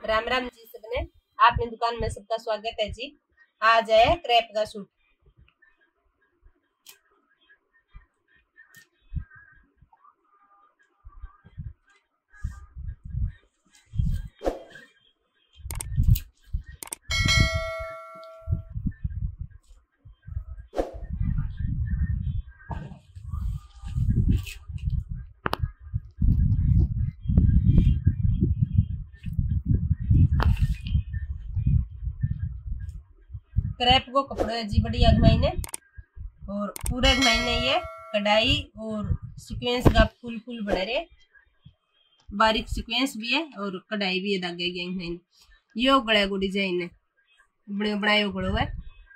राम राम जी सबने। आपने दुकान में सबका स्वागत है जी। आज है क्रेप का सूट। क्रेप को कपड़ो है जी बढ़िया महीने और पूरे महीने ये कढ़ाई और सीक्वेंस का फूल फूल बने रहे, बारीक सीक्वेंस भी है और कढ़ाई भी है धागे की। यो गले को डिजाइन है बड़े बनाए गड़ो है।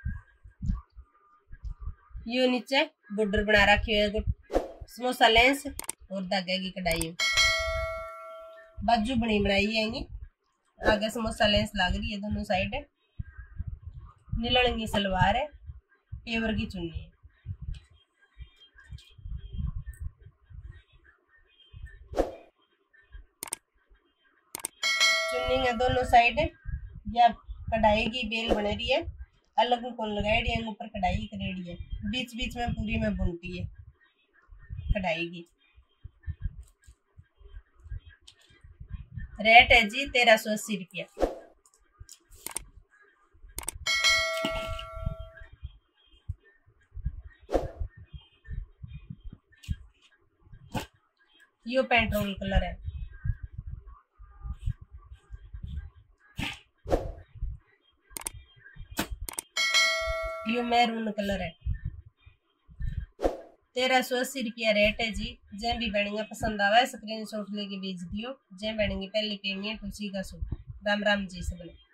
यो नीचे बॉर्डर बना रखे है समोसा लेंस और धागे की कढ़ाई। बाजू बनी बनाई है, आगे समोसा लेंस लग रही है दोनों साइड है। नीलंगी सलवार है, पेवर की चुन्नी है। चुन्नी है दोनों साइड है, या कढ़ाई की बेल बन रही है, अलग कौन लगाई है, ऊपर कढ़ाई करेड़ी है, बीच बीच में पूरी में बुनती है कढ़ाई की। रेट है जी 1380 रुपया। यो पेट्रोल कलर है, यो मैरून कलर है। 1380 रुपया रेट है जी। जे भी बनेंगे पसंद आवा स्क्रीनशॉट लेके भेज दियो। जे बनेंगे पहले पेमेंट उसी का सूट। राम राम जी सबने।